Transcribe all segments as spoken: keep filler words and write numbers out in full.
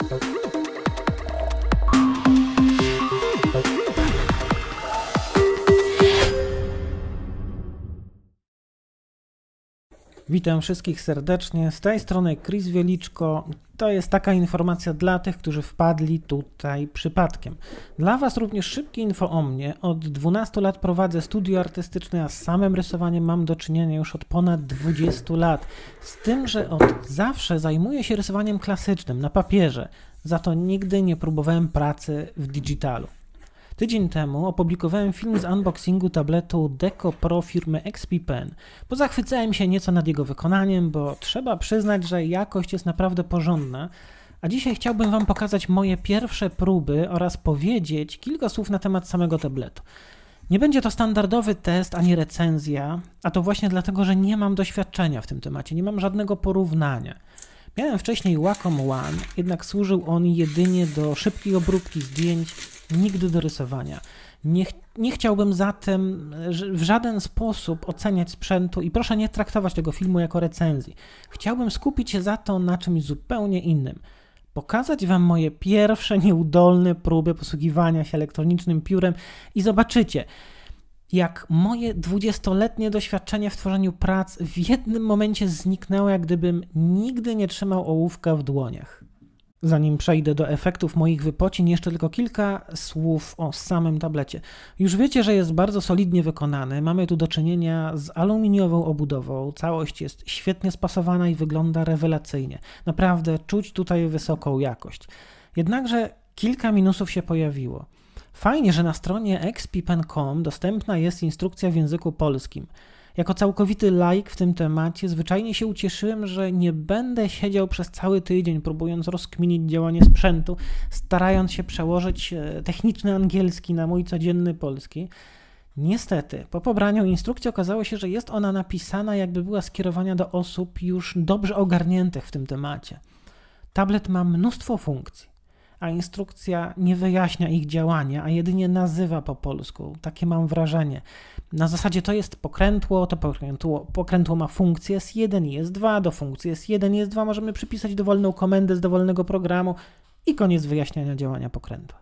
Witam wszystkich serdecznie, z tej strony Chris Wieliczko. To jest taka informacja dla tych, którzy wpadli tutaj przypadkiem. Dla Was również szybkie info o mnie. Od dwunastu lat prowadzę studio artystyczne, a z samym rysowaniem mam do czynienia już od ponad dwudziestu lat. Z tym, że od zawsze zajmuję się rysowaniem klasycznym, na papierze. Za to nigdy nie próbowałem pracy w digitalu. Tydzień temu opublikowałem film z unboxingu tabletu Deco Pro firmy ExpiPen. Pozachwycałem się nieco nad jego wykonaniem, bo trzeba przyznać, że jakość jest naprawdę porządna. A dzisiaj chciałbym Wam pokazać moje pierwsze próby oraz powiedzieć kilka słów na temat samego tabletu. Nie będzie to standardowy test ani recenzja, a to właśnie dlatego, że nie mam doświadczenia w tym temacie, nie mam żadnego porównania. Miałem wcześniej Wacom One, jednak służył on jedynie do szybkiej obróbki zdjęć, nigdy do rysowania. Nie, ch nie chciałbym zatem w żaden sposób oceniać sprzętu i proszę nie traktować tego filmu jako recenzji. Chciałbym skupić się za to na czymś zupełnie innym. Pokazać Wam moje pierwsze nieudolne próby posługiwania się elektronicznym piórem i zobaczycie, jak moje dwudziestoletnie doświadczenie w tworzeniu prac w jednym momencie zniknęło, jak gdybym nigdy nie trzymał ołówka w dłoniach. Zanim przejdę do efektów moich wypocin, jeszcze tylko kilka słów o samym tablecie. Już wiecie, że jest bardzo solidnie wykonany. Mamy tu do czynienia z aluminiową obudową. Całość jest świetnie spasowana i wygląda rewelacyjnie. Naprawdę czuć tutaj wysoką jakość. Jednakże kilka minusów się pojawiło. Fajnie, że na stronie expipen kropka com dostępna jest instrukcja w języku polskim. Jako całkowity laik w tym temacie zwyczajnie się ucieszyłem, że nie będę siedział przez cały tydzień próbując rozkminić działanie sprzętu, starając się przełożyć techniczny angielski na mój codzienny polski. Niestety, po pobraniu instrukcji okazało się, że jest ona napisana, jakby była skierowana do osób już dobrze ogarniętych w tym temacie. Tablet ma mnóstwo funkcji, a instrukcja nie wyjaśnia ich działania, a jedynie nazywa po polsku. Takie mam wrażenie. Na zasadzie to jest pokrętło, to pokrętło, pokrętło ma funkcję S jeden i S dwa, do funkcji S jeden i S dwa możemy przypisać dowolną komendę z dowolnego programu i koniec wyjaśniania działania pokrętła.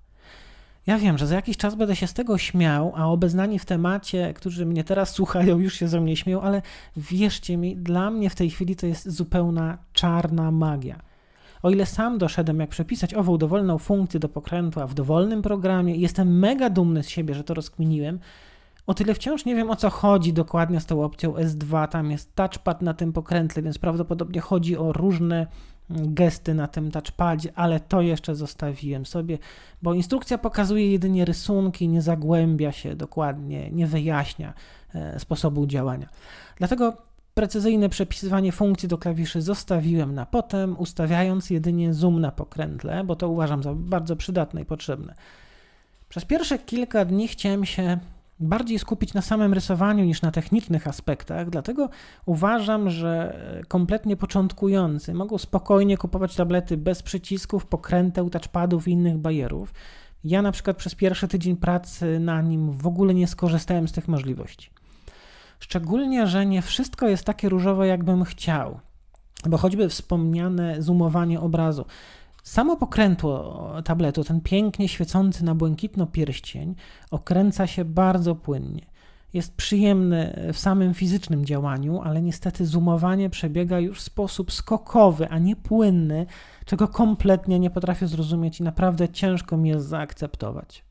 Ja wiem, że za jakiś czas będę się z tego śmiał, a obeznani w temacie, którzy mnie teraz słuchają, już się ze mnie śmieją, ale wierzcie mi, dla mnie w tej chwili to jest zupełna czarna magia. O ile sam doszedłem, jak przepisać ową dowolną funkcję do pokrętła w dowolnym programie i jestem mega dumny z siebie, że to rozkminiłem, o tyle wciąż nie wiem, o co chodzi dokładnie z tą opcją S dwa. Tam jest touchpad na tym pokrętle, więc prawdopodobnie chodzi o różne gesty na tym touchpadzie, ale to jeszcze zostawiłem sobie, bo instrukcja pokazuje jedynie rysunki, nie zagłębia się dokładnie, nie wyjaśnia e, sposobu działania. Dlatego precyzyjne przepisywanie funkcji do klawiszy zostawiłem na potem, ustawiając jedynie zoom na pokrętle, bo to uważam za bardzo przydatne i potrzebne. Przez pierwsze kilka dni chciałem się bardziej skupić na samym rysowaniu niż na technicznych aspektach, dlatego uważam, że kompletnie początkujący mogą spokojnie kupować tablety bez przycisków, pokręteł, touchpadów i innych bajerów. Ja na przykład przez pierwszy tydzień pracy na nim w ogóle nie skorzystałem z tych możliwości. Szczególnie, że nie wszystko jest takie różowe, jakbym chciał, bo choćby wspomniane zoomowanie obrazu. Samo pokrętło tabletu, ten pięknie świecący na błękitno pierścień, okręca się bardzo płynnie. Jest przyjemny w samym fizycznym działaniu, ale niestety zoomowanie przebiega już w sposób skokowy, a nie płynny, czego kompletnie nie potrafię zrozumieć i naprawdę ciężko mi jest zaakceptować.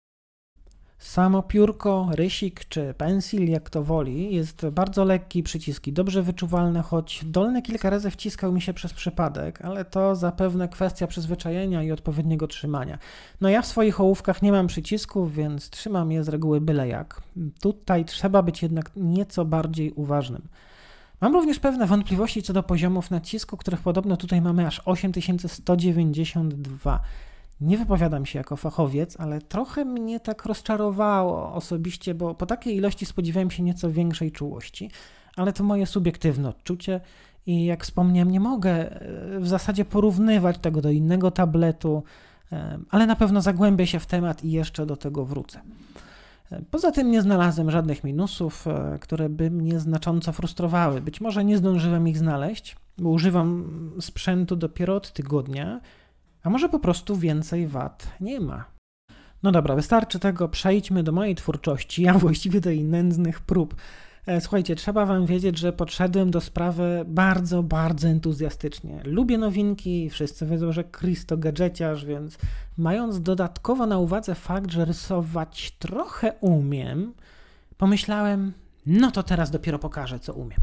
Samo piórko, rysik czy pensil, jak to woli, jest bardzo lekki, przyciski dobrze wyczuwalne, choć dolne kilka razy wciskał mi się przez przypadek, ale to zapewne kwestia przyzwyczajenia i odpowiedniego trzymania. No ja w swoich ołówkach nie mam przycisków, więc trzymam je z reguły byle jak. Tutaj trzeba być jednak nieco bardziej uważnym. Mam również pewne wątpliwości co do poziomów nacisku, których podobno tutaj mamy aż osiem tysięcy sto dziewięćdziesiąt dwa. Nie wypowiadam się jako fachowiec, ale trochę mnie tak rozczarowało osobiście, bo po takiej ilości spodziewałem się nieco większej czułości, ale to moje subiektywne odczucie i jak wspomniałem, nie mogę w zasadzie porównywać tego do innego tabletu, ale na pewno zagłębię się w temat i jeszcze do tego wrócę. Poza tym nie znalazłem żadnych minusów, które by mnie znacząco frustrowały. Być może nie zdążyłem ich znaleźć, bo używam sprzętu dopiero od tygodnia, A może po prostu więcej wad nie ma? No dobra, wystarczy tego, przejdźmy do mojej twórczości, a właściwie do jej nędznych prób. Słuchajcie, trzeba wam wiedzieć, że podszedłem do sprawy bardzo, bardzo entuzjastycznie. Lubię nowinki, wszyscy wiedzą, że Chris to gadżeciarz, więc mając dodatkowo na uwadze fakt, że rysować trochę umiem, pomyślałem, no to teraz dopiero pokażę, co umiem.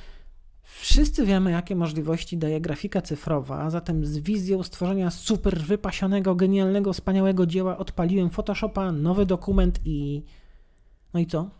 Wszyscy wiemy, jakie możliwości daje grafika cyfrowa, a zatem z wizją stworzenia super wypasionego, genialnego, wspaniałego dzieła odpaliłem Photoshopa, nowy dokument i... no i co?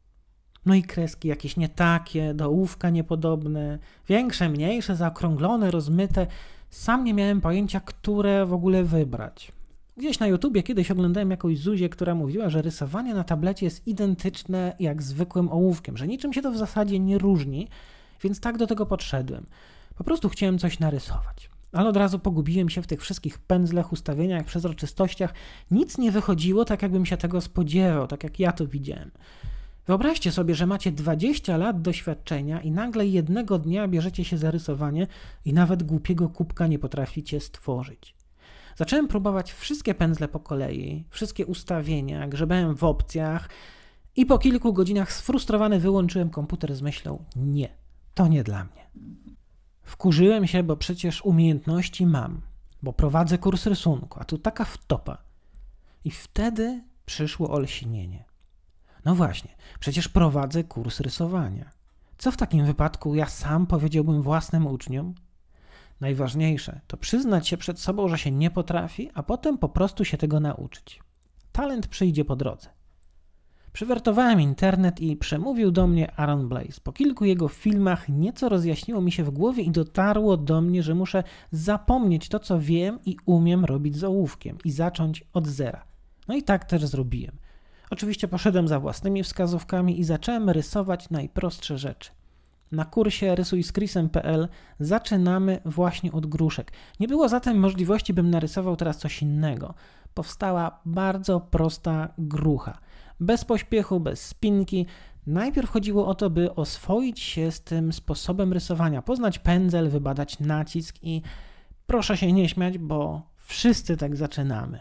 No i kreski jakieś nie takie, do ołówka niepodobne, większe, mniejsze, zaokrąglone, rozmyte. Sam nie miałem pojęcia, które w ogóle wybrać. Gdzieś na YouTubie kiedyś oglądałem jakąś Zuzię, która mówiła, że rysowanie na tablecie jest identyczne jak zwykłym ołówkiem, że niczym się to w zasadzie nie różni, więc tak do tego podszedłem. Po prostu chciałem coś narysować. Ale od razu pogubiłem się w tych wszystkich pędzlach, ustawieniach, przezroczystościach. Nic nie wychodziło tak, jakbym się tego spodziewał, tak jak ja to widziałem. Wyobraźcie sobie, że macie dwadzieścia lat doświadczenia i nagle jednego dnia bierzecie się za rysowanie i nawet głupiego kubka nie potraficie stworzyć. Zacząłem próbować wszystkie pędzle po kolei, wszystkie ustawienia, grzebałem w opcjach i po kilku godzinach sfrustrowany wyłączyłem komputer z myślą: nie, to nie dla mnie. Wkurzyłem się, bo przecież umiejętności mam, bo prowadzę kurs rysunku, a tu taka wtopa. I wtedy przyszło olśnienie. No właśnie, przecież prowadzę kurs rysowania. Co w takim wypadku ja sam powiedziałbym własnym uczniom? Najważniejsze to przyznać się przed sobą, że się nie potrafi, a potem po prostu się tego nauczyć. Talent przyjdzie po drodze. Przywertowałem internet i przemówił do mnie Aaron Blaise. Po kilku jego filmach nieco rozjaśniło mi się w głowie i dotarło do mnie, że muszę zapomnieć to, co wiem i umiem robić z ołówkiem i zacząć od zera. No i tak też zrobiłem. Oczywiście poszedłem za własnymi wskazówkami i zacząłem rysować najprostsze rzeczy. Na kursie rysuj z chrisem kropka p l zaczynamy właśnie od gruszek. Nie było zatem możliwości, bym narysował teraz coś innego. Powstała bardzo prosta grucha. Bez pośpiechu, bez spinki. Najpierw chodziło o to, by oswoić się z tym sposobem rysowania, poznać pędzel, wybadać nacisk i proszę się nie śmiać, bo wszyscy tak zaczynamy.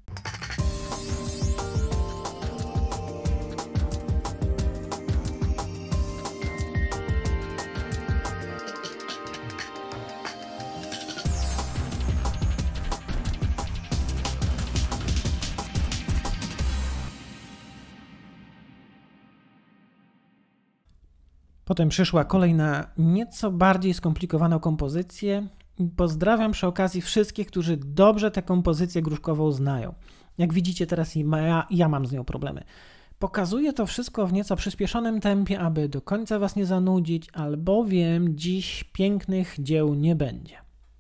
Potem przyszła kolejna, nieco bardziej skomplikowana kompozycja. Pozdrawiam przy okazji wszystkich, którzy dobrze tę kompozycję gruszkową znają. Jak widzicie teraz ja, ja mam z nią problemy. Pokazuję to wszystko w nieco przyspieszonym tempie, aby do końca was nie zanudzić, albowiem dziś pięknych dzieł nie będzie.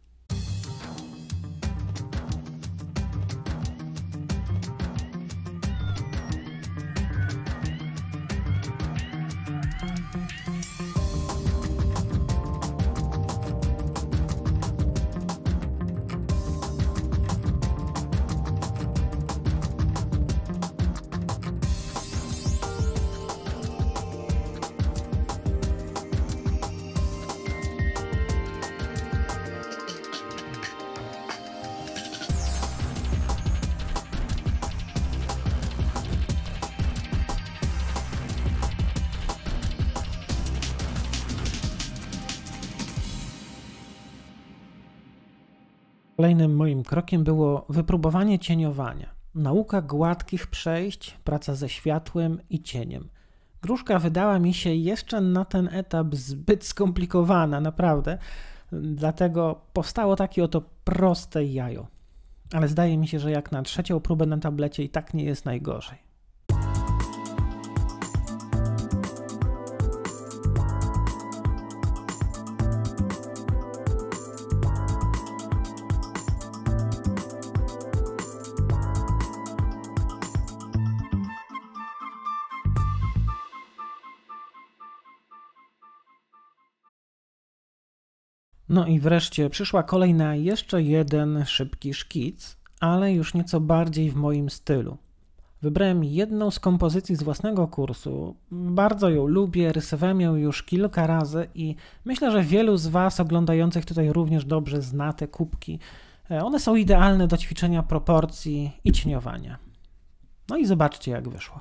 Kolejnym moim krokiem było wypróbowanie cieniowania. Nauka gładkich przejść, praca ze światłem i cieniem. Gruszka wydała mi się jeszcze na ten etap zbyt skomplikowana, naprawdę. Dlatego powstało takie oto proste jajo. Ale zdaje mi się, że jak na trzecią próbę na tablecie i tak nie jest najgorzej. No i wreszcie przyszła kolej na jeszcze jeden szybki szkic, ale już nieco bardziej w moim stylu. Wybrałem jedną z kompozycji z własnego kursu, bardzo ją lubię, rysowałem ją już kilka razy i myślę, że wielu z was oglądających tutaj również dobrze zna te kubki. One są idealne do ćwiczenia proporcji i cieniowania. No i zobaczcie, jak wyszło.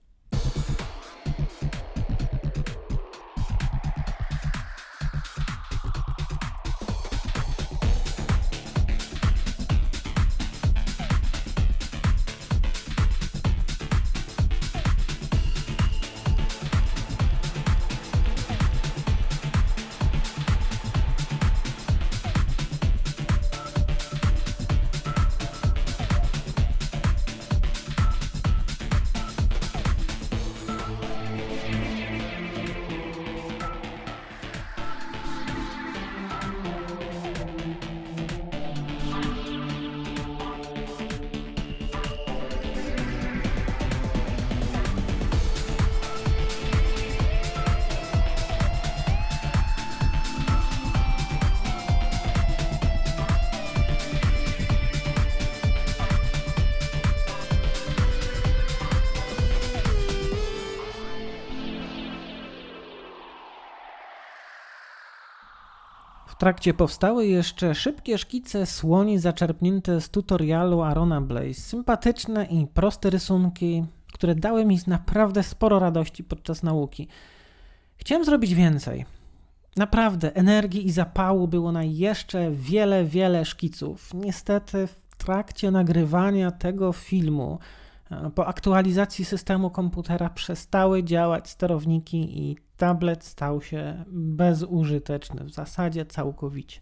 W trakcie powstały jeszcze szybkie szkice słoni zaczerpnięte z tutorialu Arona Blaze. Sympatyczne i proste rysunki, które dały mi naprawdę sporo radości podczas nauki. Chciałem zrobić więcej. Naprawdę, energii i zapału było na jeszcze wiele, wiele szkiców. Niestety w trakcie nagrywania tego filmu, po aktualizacji systemu komputera przestały działać sterowniki i tablet stał się bezużyteczny, w zasadzie całkowicie.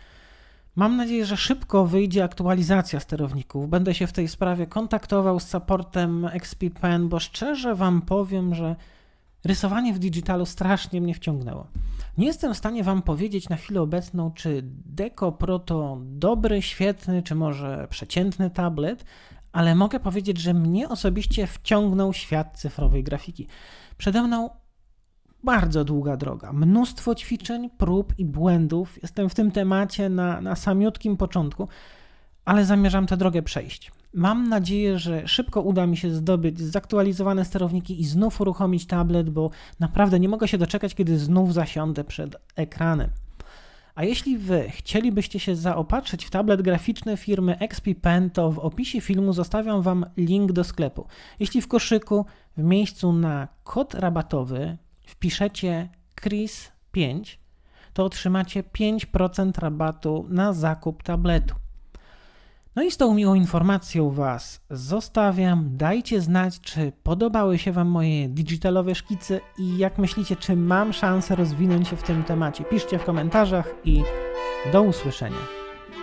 Mam nadzieję, że szybko wyjdzie aktualizacja sterowników. Będę się w tej sprawie kontaktował z supportem X P Pen, bo szczerze wam powiem, że rysowanie w digitalu strasznie mnie wciągnęło. Nie jestem w stanie wam powiedzieć na chwilę obecną, czy Deco Pro to dobry, świetny, czy może przeciętny tablet, ale mogę powiedzieć, że mnie osobiście wciągnął świat cyfrowej grafiki. Przede mną bardzo długa droga, mnóstwo ćwiczeń, prób i błędów. Jestem w tym temacie na, na samiutkim początku, ale zamierzam tę drogę przejść. Mam nadzieję, że szybko uda mi się zdobyć zaktualizowane sterowniki i znów uruchomić tablet, bo naprawdę nie mogę się doczekać, kiedy znów zasiądę przed ekranem. A jeśli wy chcielibyście się zaopatrzyć w tablet graficzny firmy X P Pen, to w opisie filmu zostawiam wam link do sklepu. Jeśli w koszyku w miejscu na kod rabatowy wpiszecie C R I S pięć, to otrzymacie pięć procent rabatu na zakup tabletu. No i z tą miłą informacją was zostawiam. Dajcie znać, czy podobały się wam moje digitalowe szkice i jak myślicie, czy mam szansę rozwinąć się w tym temacie. Piszcie w komentarzach i do usłyszenia.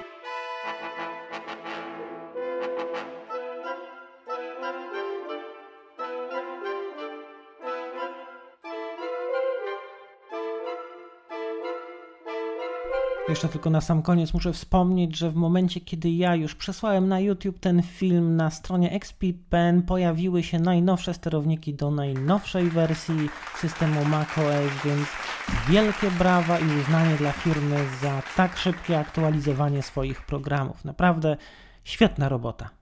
Jeszcze tylko na sam koniec muszę wspomnieć, że w momencie, kiedy ja już przesłałem na YouTube ten film, na stronie X P Pen pojawiły się najnowsze sterowniki do najnowszej wersji systemu macOS, więc wielkie brawa i uznanie dla firmy za tak szybkie aktualizowanie swoich programów. Naprawdę świetna robota.